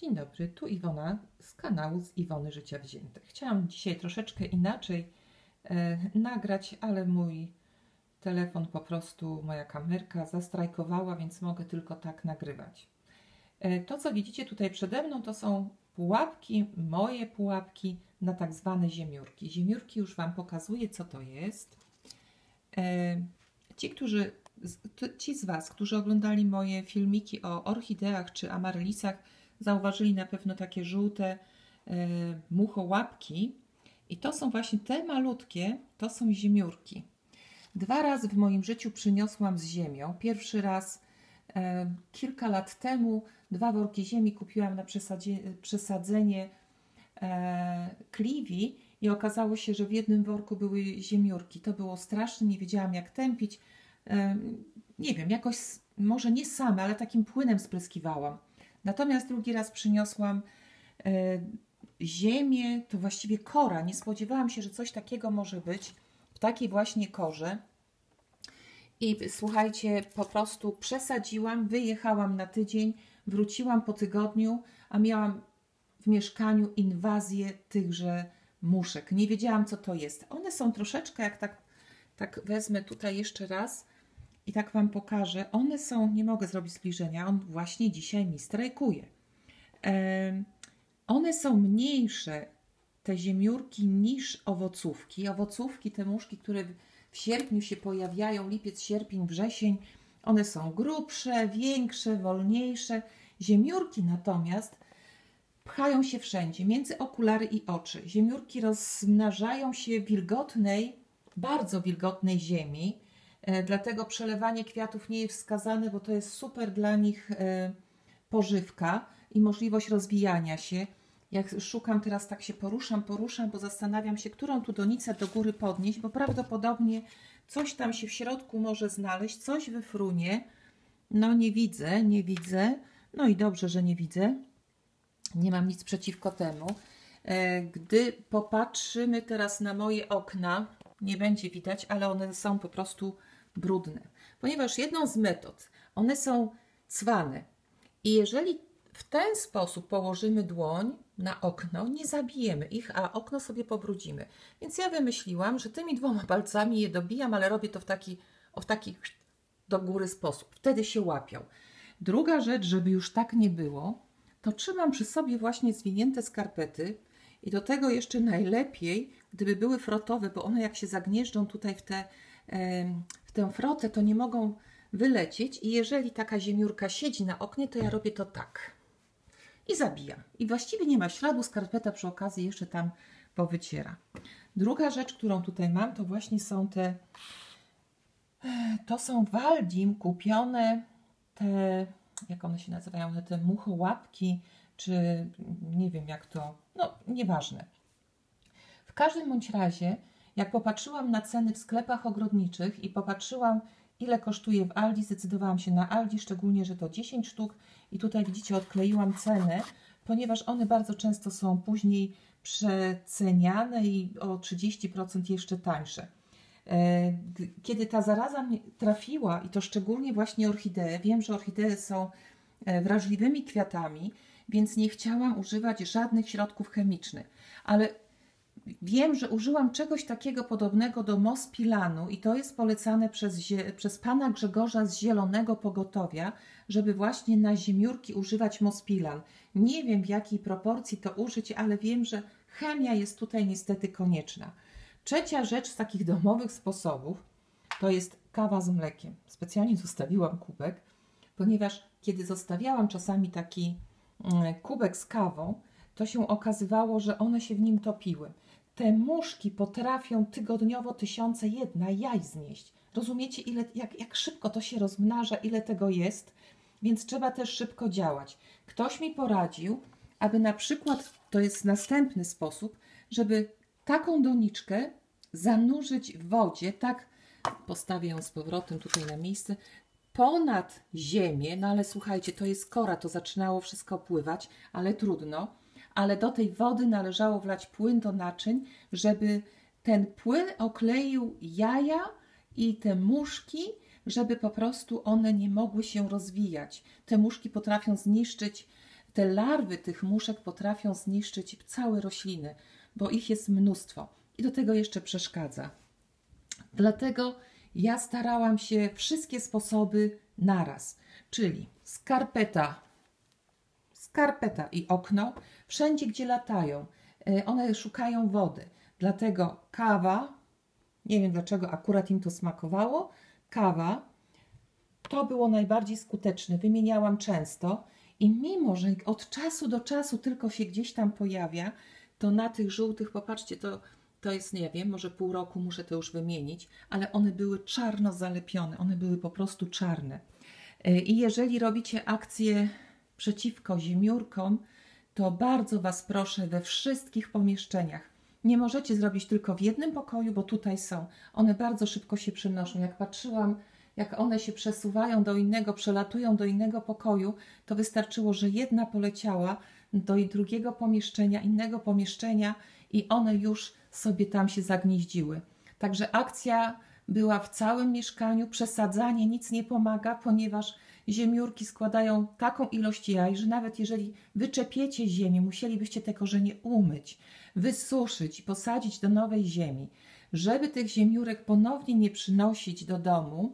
Dzień dobry, tu Iwona z kanału z Iwony Życia Wzięte. Chciałam dzisiaj troszeczkę inaczej nagrać, ale mój telefon po prostu, moja kamerka zastrajkowała, więc mogę tylko tak nagrywać. To, co widzicie tutaj przede mną, to są pułapki, moje pułapki na tak zwane ziemiórki. Ziemiórki już Wam pokazuję, co to jest. Ci z Was, którzy oglądali moje filmiki o orchideach czy amaryllisach, zauważyli na pewno takie żółte muchołapki. I to są właśnie te malutkie, to są ziemiórki. 2 razy w moim życiu przyniosłam z ziemią. Pierwszy raz kilka lat temu 2 worki ziemi kupiłam na przesadzenie kliwi i okazało się, że w jednym worku były ziemiórki. To było straszne, nie wiedziałam jak tępić. Nie wiem, jakoś może nie same, ale takim płynem spryskiwałam. Natomiast drugi raz przyniosłam ziemię, to właściwie kora. Nie spodziewałam się, że coś takiego może być w takiej właśnie korze. I słuchajcie, po prostu przesadziłam, wyjechałam na tydzień, wróciłam po tygodniu, a miałam w mieszkaniu inwazję tychże muszek. Nie wiedziałam, co to jest. One są troszeczkę, jak tak wezmę tutaj jeszcze raz i tak Wam pokażę. One są, nie mogę zrobić zbliżenia, on właśnie dzisiaj mi strajkuje. One są mniejsze, te ziemiórki, niż owocówki. Owocówki, te muszki, które w sierpniu się pojawiają, lipiec, sierpień, wrzesień, one są grubsze, większe, wolniejsze. Ziemiórki natomiast pchają się wszędzie, między okulary i oczy. Ziemiórki rozmnażają się w wilgotnej, bardzo wilgotnej ziemi, dlatego przelewanie kwiatów nie jest wskazane, bo to jest super dla nich pożywka i możliwość rozwijania się. Jak szukam teraz, tak się poruszam, bo zastanawiam się, którą tu donicę do góry podnieść, bo prawdopodobnie coś tam się w środku może znaleźć, coś wyfrunie. No nie widzę. No i dobrze, że nie widzę. Nie mam nic przeciwko temu. Gdy popatrzymy teraz na moje okna, nie będzie widać, ale one są po prostu brudne. Ponieważ jedną z metod, one są cwane. I jeżeli w ten sposób położymy dłoń na okno, nie zabijemy ich, a okno sobie pobrudzimy. Więc ja wymyśliłam, że tymi 2 palcami je dobijam, ale robię to w taki do góry sposób. Wtedy się łapią. Druga rzecz, żeby już tak nie było, to trzymam przy sobie właśnie zwinięte skarpety i do tego jeszcze najlepiej, gdyby były frotowe, bo one jak się zagnieżdżą tutaj w tę frotę, to nie mogą wylecieć i jeżeli taka ziemiórka siedzi na oknie, to ja robię to tak i zabijam. I właściwie nie ma śladu, skarpeta przy okazji jeszcze tam powyciera. Druga rzecz, którą tutaj mam, to właśnie są to są w Aldim kupione jak one się nazywają, te muchołapki, czy nie wiem jak to, no nieważne. W każdym bądź razie, jak popatrzyłam na ceny w sklepach ogrodniczych i popatrzyłam, ile kosztuje w Aldi, zdecydowałam się na Aldi, szczególnie, że to 10 sztuk i tutaj widzicie, odkleiłam cenę, ponieważ one bardzo często są później przeceniane i o 30% jeszcze tańsze. Kiedy ta zaraza mnie trafiła, i to szczególnie właśnie orchidee, wiem, że orchidee są wrażliwymi kwiatami, więc nie chciałam używać żadnych środków chemicznych, ale wiem, że użyłam czegoś takiego podobnego do Mospilanu i to jest polecane przez pana Grzegorza z Zielonego Pogotowia, żeby właśnie na ziemiórki używać Mospilan. Nie wiem, w jakiej proporcji to użyć, ale wiem, że chemia jest tutaj niestety konieczna. Trzecia rzecz z takich domowych sposobów to jest kawa z mlekiem. Specjalnie zostawiłam kubek, ponieważ kiedy zostawiałam czasami taki kubek z kawą, to się okazywało, że one się w nim topiły. Te muszki potrafią tygodniowo 1001 jaj znieść. Rozumiecie, jak szybko to się rozmnaża, ile tego jest, więc trzeba też szybko działać. Ktoś mi poradził, aby na przykład, to jest następny sposób, żeby taką doniczkę zanurzyć w wodzie, tak postawię ją z powrotem tutaj na miejsce, ponad ziemię, no ale słuchajcie, to jest kora, to zaczynało wszystko pływać, ale trudno, ale do tej wody należało wlać płyn do naczyń, żeby ten płyn okleił jaja i te muszki, żeby po prostu one nie mogły się rozwijać. Te muszki potrafią zniszczyć te larwy tych muszek potrafią zniszczyć całe rośliny, bo ich jest mnóstwo i do tego jeszcze przeszkadza. Dlatego ja starałam się wszystkie sposoby naraz, czyli skarpeta i okno, wszędzie gdzie latają, one szukają wody. Dlatego kawa, nie wiem dlaczego akurat im to smakowało, kawa, to było najbardziej skuteczne, wymieniałam często i mimo, że od czasu do czasu tylko się gdzieś tam pojawia, to na tych żółtych, popatrzcie, to jest, nie wiem, może pół roku muszę to już wymienić, ale one były czarno zalepione, one były po prostu czarne. I jeżeli robicie akcję przeciwko ziemiórkom, to bardzo Was proszę we wszystkich pomieszczeniach. Nie możecie zrobić tylko w jednym pokoju, bo tutaj są. One bardzo szybko się przenoszą. Jak patrzyłam, jak one się przesuwają do innego, przelatują do innego pokoju, to wystarczyło, że jedna poleciała do drugiego pomieszczenia, innego pomieszczenia i one już sobie tam się zagnieździły. Także akcja była w całym mieszkaniu. Przesadzanie nic nie pomaga, ponieważ ziemiórki składają taką ilość jaj, że nawet jeżeli wyczepiecie ziemię, musielibyście te korzenie umyć, wysuszyć i posadzić do nowej ziemi. Żeby tych ziemiórek ponownie nie przynosić do domu,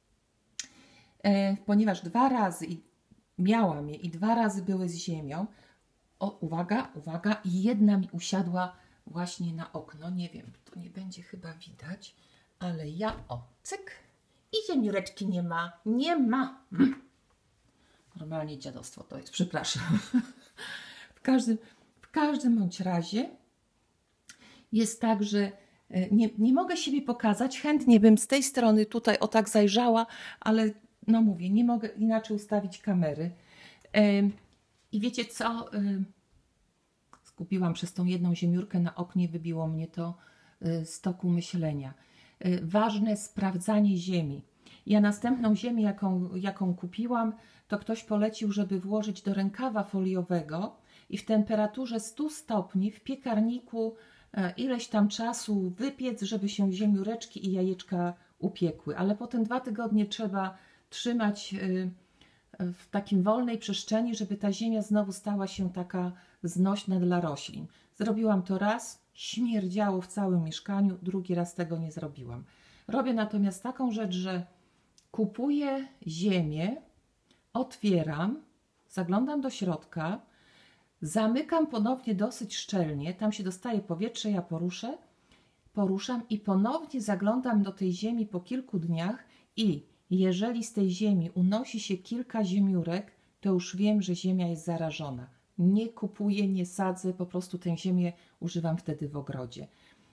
ponieważ 2 razy miałam je i 2 razy były z ziemią, uwaga, i jedna mi usiadła właśnie na okno. Nie wiem, to nie będzie chyba widać, ale ja, cyk, i ziemióreczki nie ma. Normalnie dziadostwo to jest, przepraszam. W każdym bądź razie jest tak, że nie mogę siebie pokazać. Chętnie bym z tej strony tutaj tak zajrzała, ale no mówię, nie mogę inaczej ustawić kamery. I wiecie co? Zgubiłam przez tą jedną ziemiórkę na oknie, wybiło mnie to z toku myślenia. Ważne sprawdzanie ziemi. Ja następną ziemię, jaką kupiłam, to ktoś polecił, żeby włożyć do rękawa foliowego i w temperaturze 100 stopni w piekarniku ileś tam czasu wypiec, żeby się ziemióreczki i jajeczka upiekły. Ale potem 2 tygodnie trzeba trzymać w takim wolnej przestrzeni, żeby ta ziemia znowu stała się taka znośna dla roślin. Zrobiłam to raz, śmierdziało w całym mieszkaniu, drugi raz tego nie zrobiłam. Robię natomiast taką rzecz, że kupuję ziemię, otwieram, zaglądam do środka, zamykam ponownie dosyć szczelnie, tam się dostaje powietrze, ja poruszam i ponownie zaglądam do tej ziemi po kilku dniach i jeżeli z tej ziemi unosi się kilka ziemiórek, to już wiem, że ziemia jest zarażona. Nie kupuję, nie sadzę, po prostu tę ziemię używam wtedy w ogrodzie.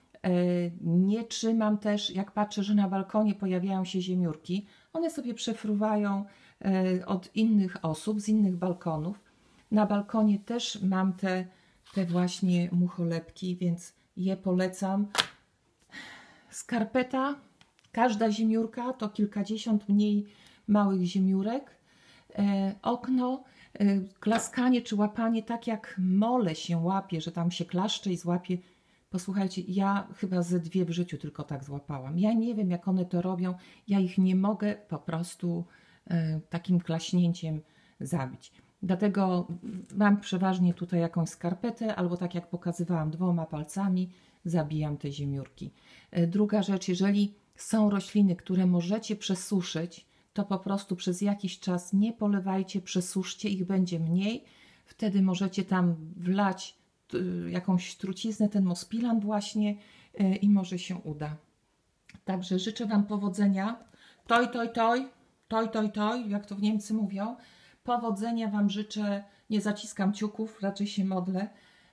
Nie trzymam też, jak patrzę, że na balkonie pojawiają się ziemiórki, one sobie przefruwają od innych osób, z innych balkonów. Na balkonie też mam te właśnie mucholepki, więc je polecam. Skarpeta, każda ziemiórka to kilkadziesiąt mniej małych ziemiórek. Okno, klaskanie czy łapanie, tak jak mole się łapie, że tam się klaszcze i złapie. Posłuchajcie, ja chyba ze 2 w życiu tylko tak złapałam. Ja nie wiem, jak one to robią. Ja ich nie mogę po prostu takim klaśnięciem zabić. Dlatego mam przeważnie tutaj jakąś skarpetę, albo tak jak pokazywałam, 2 palcami zabijam te ziemiórki. Druga rzecz, jeżeli są rośliny, które możecie przesuszyć, to po prostu przez jakiś czas nie polewajcie, przesuszcie, ich będzie mniej. Wtedy możecie tam wlać jakąś truciznę, ten mospilan właśnie i może się uda. Także życzę Wam powodzenia. Toj, jak to w Niemcy mówią. Powodzenia Wam życzę, nie zaciskam kciuków, raczej się modlę.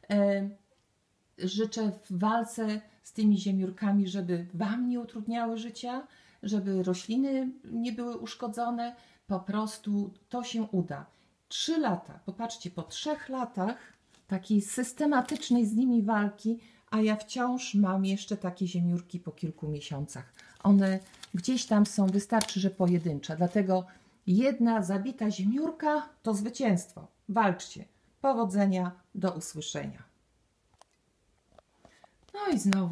Życzę w walce z tymi ziemiórkami, żeby Wam nie utrudniały życia, żeby rośliny nie były uszkodzone. Po prostu to się uda. 3 lata, popatrzcie, po 3 latach takiej systematycznej z nimi walki, a ja wciąż mam jeszcze takie ziemiórki po kilku miesiącach. One gdzieś tam są, wystarczy, że pojedyncze. Dlatego jedna zabita ziemiórka to zwycięstwo. Walczcie. Powodzenia, do usłyszenia. No i znowu